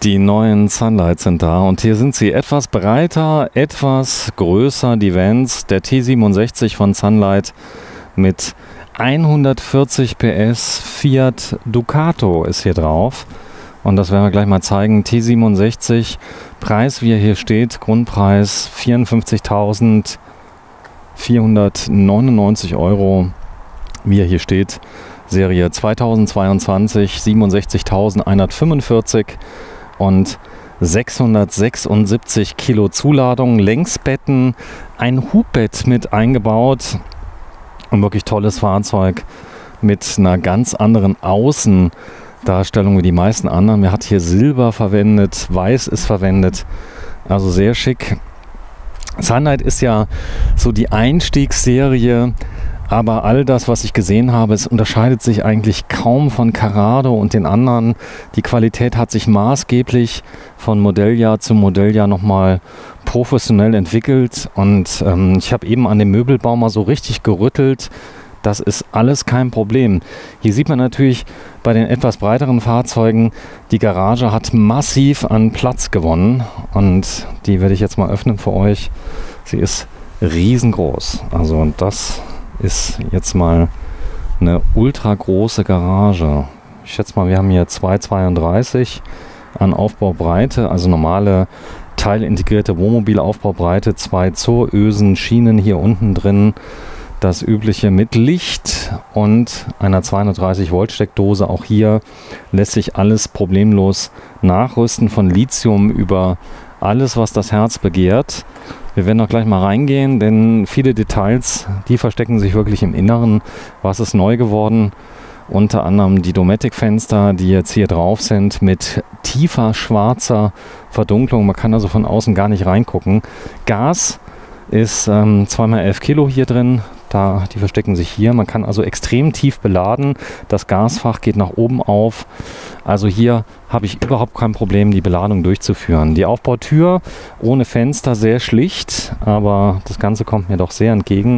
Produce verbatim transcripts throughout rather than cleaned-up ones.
Die neuen Sunlight sind da und hier sind sie etwas breiter, etwas größer, die Vans. Der T siebenundsechzig von Sunlight mit hundertvierzig P S Fiat Ducato ist hier drauf. Und das werden wir gleich mal zeigen. T siebenundsechzig, Preis wie er hier steht, Grundpreis vierundfünfzigtausendvierhundertneunundneunzig Euro. Wie er hier steht, Serie zweitausendzweiundzwanzig, siebenundsechzigtausendeinhundertfünfundvierzig und sechshundertsechsundsiebzig Kilo Zuladung, Längsbetten, ein Hubbett mit eingebaut. Ein wirklich tolles Fahrzeug mit einer ganz anderen Außendarstellung wie die meisten anderen. Man hat hier Silber verwendet, Weiß ist verwendet, also sehr schick. Sunlight ist ja so die Einstiegsserie, aber all das, was ich gesehen habe, es unterscheidet sich eigentlich kaum von Carrado und den anderen. Die Qualität hat sich maßgeblich von Modelljahr zu Modelljahr nochmal professionell entwickelt. Und ähm, ich habe eben an dem Möbelbau mal so richtig gerüttelt. Das ist alles kein Problem. Hier sieht man natürlich bei den etwas breiteren Fahrzeugen, die Garage hat massiv an Platz gewonnen. Und die werde ich jetzt mal öffnen für euch. Sie ist riesengroß. Also das ist jetzt mal eine ultra große Garage. Ich schätze mal, wir haben hier zwei Komma zweiunddreißig an Aufbaubreite, also normale teilintegrierte Wohnmobilaufbaubreite, zwei Zoösen, Schienen hier unten drin, das übliche mit Licht und einer zweihundertdreißig Volt Steckdose. Auch hier lässt sich alles problemlos nachrüsten, von Lithium über alles, was das Herz begehrt. Wir werden auch gleich mal reingehen, denn viele Details, die verstecken sich wirklich im Inneren. Was ist neu geworden? Unter anderem die Dometic-Fenster, die jetzt hier drauf sind, mit tiefer schwarzer Verdunklung. Man kann also von außen gar nicht reingucken. Gas ist ähm, zwei mal elf Kilo hier drin. Da, die verstecken sich hier. Man kann also extrem tief beladen. Das Gasfach geht nach oben auf. Also hier habe ich überhaupt kein Problem, die Beladung durchzuführen. Die Aufbautür ohne Fenster, sehr schlicht, aber das Ganze kommt mir doch sehr entgegen.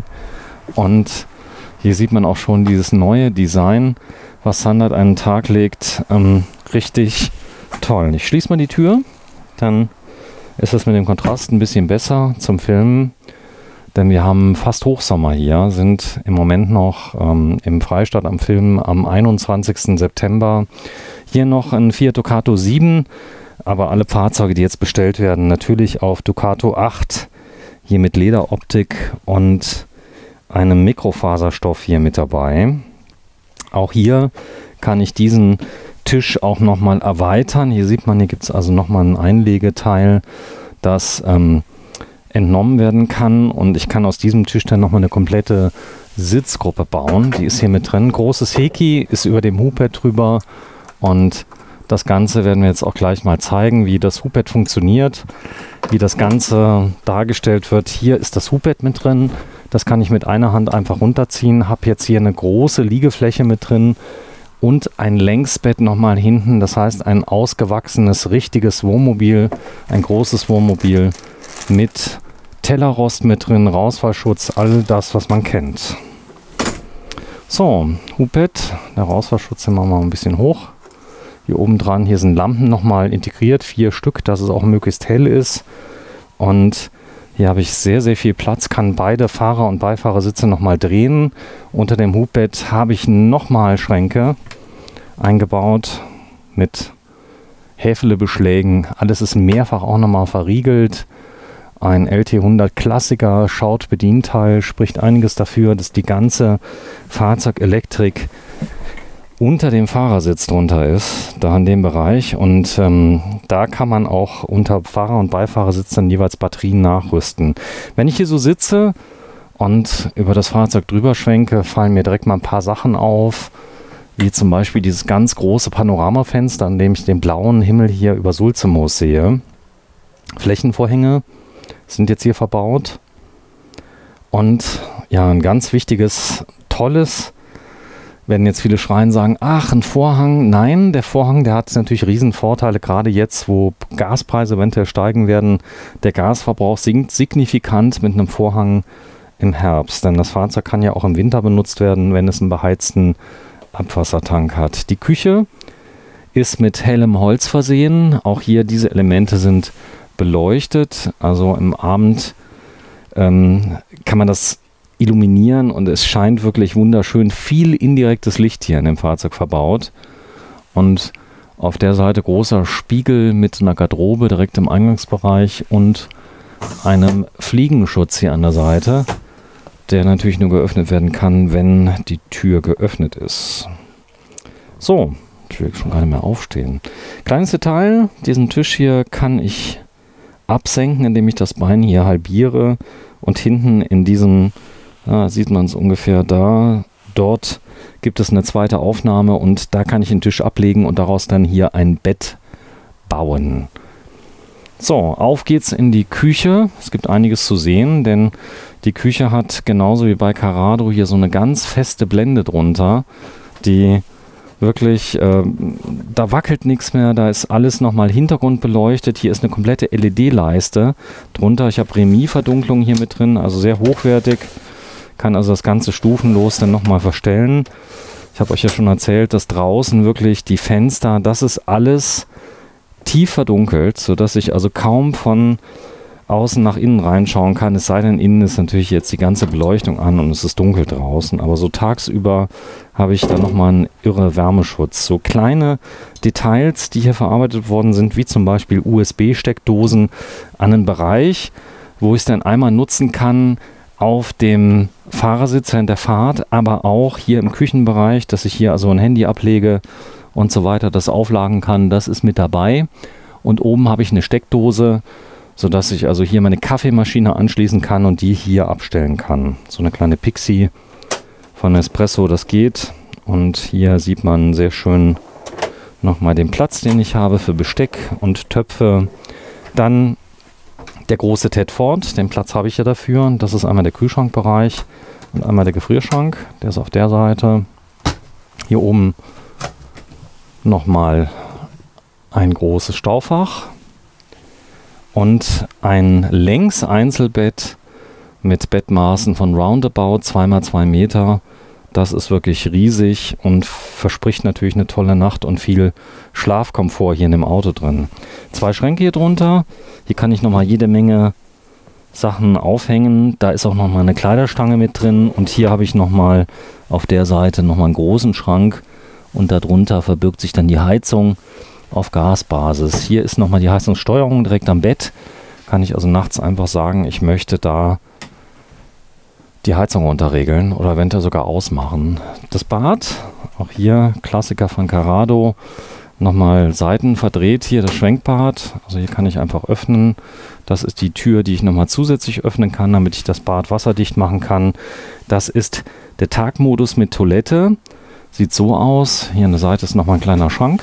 Und hier sieht man auch schon dieses neue Design, was Sunlight an den Tag legt. Ähm, richtig toll. Ich schließe mal die Tür, dann ist es mit dem Kontrast ein bisschen besser zum Filmen. Denn wir haben fast Hochsommer hier, sind im Moment noch ähm, im Freistaat am Filmen am einundzwanzigsten September. Hier noch ein Fiat Ducato sieben, aber alle Fahrzeuge, die jetzt bestellt werden, natürlich auf Ducato acht. Hier mit Lederoptik und einem Mikrofaserstoff hier mit dabei. Auch hier kann ich diesen Tisch auch nochmal erweitern. Hier sieht man, hier gibt es also nochmal ein Einlegeteil, das ähm, entnommen werden kann, und ich kann aus diesem Tisch dann nochmal eine komplette Sitzgruppe bauen. Die ist hier mit drin. Großes Heki ist über dem Hubbett drüber, und das Ganze werden wir jetzt auch gleich mal zeigen, wie das Hubbett funktioniert, wie das Ganze dargestellt wird. Hier ist das Hubbett mit drin. Das kann ich mit einer Hand einfach runterziehen. Habe jetzt hier eine große Liegefläche mit drin und ein Längsbett nochmal hinten. Das heißt, ein ausgewachsenes, richtiges Wohnmobil, ein großes Wohnmobil mit Tellerrost mit drin, Rausfallschutz, all das, was man kennt. So, Hubbett, der Rausfallschutz, den machen wir mal ein bisschen hoch. Hier oben dran, hier sind Lampen nochmal integriert, vier Stück, dass es auch möglichst hell ist. Und hier habe ich sehr, sehr viel Platz, kann beide Fahrer- und Beifahrersitze nochmal drehen. Unter dem Hubbett habe ich nochmal Schränke eingebaut mit Häfelebeschlägen. Alles ist mehrfach auch nochmal verriegelt. Ein L T hundert Klassiker Schaut-Bedienteil spricht einiges dafür, dass die ganze Fahrzeugelektrik unter dem Fahrersitz drunter ist, da in dem Bereich. Und ähm, da kann man auch unter Fahrer- und Beifahrersitz dann jeweils Batterien nachrüsten. Wenn ich hier so sitze und über das Fahrzeug drüber schwenke, fallen mir direkt mal ein paar Sachen auf, wie zum Beispiel dieses ganz große Panoramafenster, an dem ich den blauen Himmel hier über Sulzemoos sehe. Flächenvorhänge sind jetzt hier verbaut. Und ja, ein ganz wichtiges, tolles, werden jetzt viele schreien, sagen, ach, ein Vorhang. Nein, der Vorhang, der hat natürlich riesen Vorteile, gerade jetzt, wo Gaspreise eventuell steigen werden. Der Gasverbrauch sinkt signifikant mit einem Vorhang im Herbst, denn das Fahrzeug kann ja auch im Winter benutzt werden, wenn es einen beheizten Abwassertank hat. Die Küche ist mit hellem Holz versehen. Auch hier diese Elemente sind beleuchtet. Also im Abend ähm, kann man das illuminieren und es scheint wirklich wunderschön. Viel indirektes Licht hier in dem Fahrzeug verbaut. Und auf der Seite großer Spiegel mit einer Garderobe direkt im Eingangsbereich und einem Fliegenschutz hier an der Seite, der natürlich nur geöffnet werden kann, wenn die Tür geöffnet ist. So, ich will schon gar nicht mehr aufstehen. Kleines Detail, diesen Tisch hier kann ich absenken, indem ich das Bein hier halbiere und hinten in diesem, ja, sieht man es ungefähr da, dort gibt es eine zweite Aufnahme und da kann ich den Tisch ablegen und daraus dann hier ein Bett bauen. So, auf geht's in die Küche. Es gibt einiges zu sehen, denn die Küche hat genauso wie bei Carrado hier so eine ganz feste Blende drunter, die wirklich, äh, da wackelt nichts mehr, da ist alles nochmal hintergrundbeleuchtet. Hier ist eine komplette L E D-Leiste drunter. Ich habe Remis-Verdunklung hier mit drin, also sehr hochwertig. Kann also das Ganze stufenlos dann nochmal verstellen. Ich habe euch ja schon erzählt, dass draußen wirklich die Fenster, das ist alles tief verdunkelt, sodass ich also kaum von außen nach innen reinschauen kann. Es sei denn, innen ist natürlich jetzt die ganze Beleuchtung an und es ist dunkel draußen. Aber so tagsüber habe ich da nochmal einen irre Wärmeschutz. So kleine Details, die hier verarbeitet worden sind, wie zum Beispiel U S B-Steckdosen an einen Bereich, wo ich es dann einmal nutzen kann auf dem Fahrersitz während der Fahrt, aber auch hier im Küchenbereich, dass ich hier also ein Handy ablege und so weiter, das aufladen kann, das ist mit dabei. Und oben habe ich eine Steckdose, sodass ich also hier meine Kaffeemaschine anschließen kann und die hier abstellen kann. So eine kleine Pixie von Nespresso, das geht. Und hier sieht man sehr schön nochmal den Platz, den ich habe für Besteck und Töpfe. Dann der große Tedford, den Platz habe ich ja dafür. Das ist einmal der Kühlschrankbereich und einmal der Gefrierschrank. Der ist auf der Seite. Hier oben nochmal ein großes Staufach und ein Längs-Einzelbett mit Bettmaßen von roundabout zwei mal zwei Meter. Das ist wirklich riesig und verspricht natürlich eine tolle Nacht und viel Schlafkomfort hier in dem Auto drin. Zwei Schränke hier drunter. Hier kann ich nochmal jede Menge Sachen aufhängen. Da ist auch nochmal eine Kleiderstange mit drin und hier habe ich nochmal auf der Seite nochmal einen großen Schrank. Und darunter verbirgt sich dann die Heizung auf Gasbasis. Hier ist nochmal die Heizungssteuerung direkt am Bett. Kann ich also nachts einfach sagen, ich möchte da die Heizung runterregeln oder eventuell sogar ausmachen. Das Bad, auch hier Klassiker von Carrado. Nochmal Seiten verdreht, hier das Schwenkbad. Also hier kann ich einfach öffnen. Das ist die Tür, die ich nochmal zusätzlich öffnen kann, damit ich das Bad wasserdicht machen kann. Das ist der Tagmodus mit Toilette. Sieht so aus. Hier an der Seite ist nochmal ein kleiner Schrank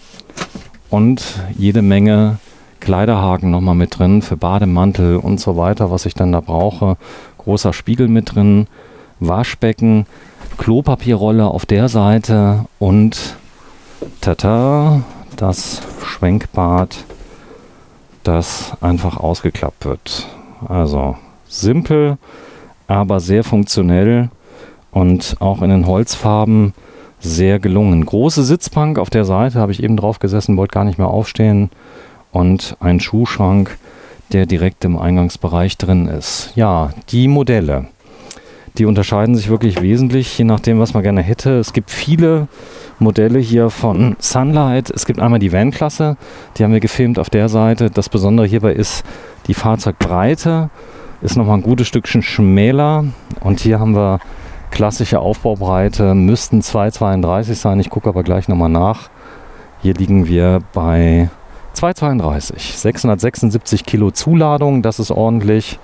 und jede Menge Kleiderhaken nochmal mit drin für Bademantel und so weiter, was ich dann da brauche. Großer Spiegel mit drin, Waschbecken, Klopapierrolle auf der Seite und tata, das Schwenkbad, das einfach ausgeklappt wird. Also simpel, aber sehr funktionell und auch in den Holzfarben sehr gelungen. Große Sitzbank auf der Seite, habe ich eben drauf gesessen, wollte gar nicht mehr aufstehen. Und ein Schuhschrank, der direkt im Eingangsbereich drin ist. Ja, die Modelle, die unterscheiden sich wirklich wesentlich, je nachdem, was man gerne hätte. Es gibt viele Modelle hier von Sunlight. Es gibt einmal die Van-Klasse, die haben wir gefilmt auf der Seite. Das Besondere hierbei ist, die Fahrzeugbreite ist nochmal ein gutes Stückchen schmäler. Und hier haben wir klassische Aufbaubreite, müssten zwei Komma zweiunddreißig sein. Ich gucke aber gleich nochmal nach. Hier liegen wir bei zwei Komma zweiunddreißig. sechshundertsechsundsiebzig Kilo Zuladung, das ist ordentlich.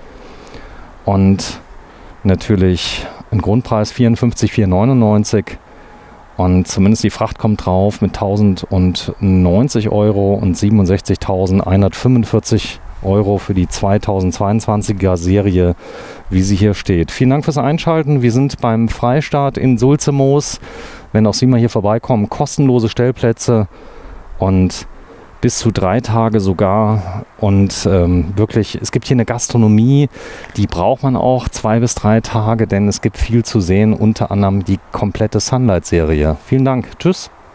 Und natürlich ein Grundpreis vierundfünfzig Komma vierhundertneunundneunzig. Und zumindest die Fracht kommt drauf mit tausendneunzig Euro und siebenundsechzigtausendeinhundertfünfundvierzig Euro für die zweitausendzweiundzwanziger Serie, wie sie hier steht. Vielen Dank fürs Einschalten. Wir sind beim Freistart in Sulzemoos. Wenn auch Sie mal hier vorbeikommen, kostenlose Stellplätze und bis zu drei Tage sogar. Und ähm, wirklich, es gibt hier eine Gastronomie, die braucht man auch zwei bis drei Tage, denn es gibt viel zu sehen, unter anderem die komplette Sunlight-Serie. Vielen Dank. Tschüss.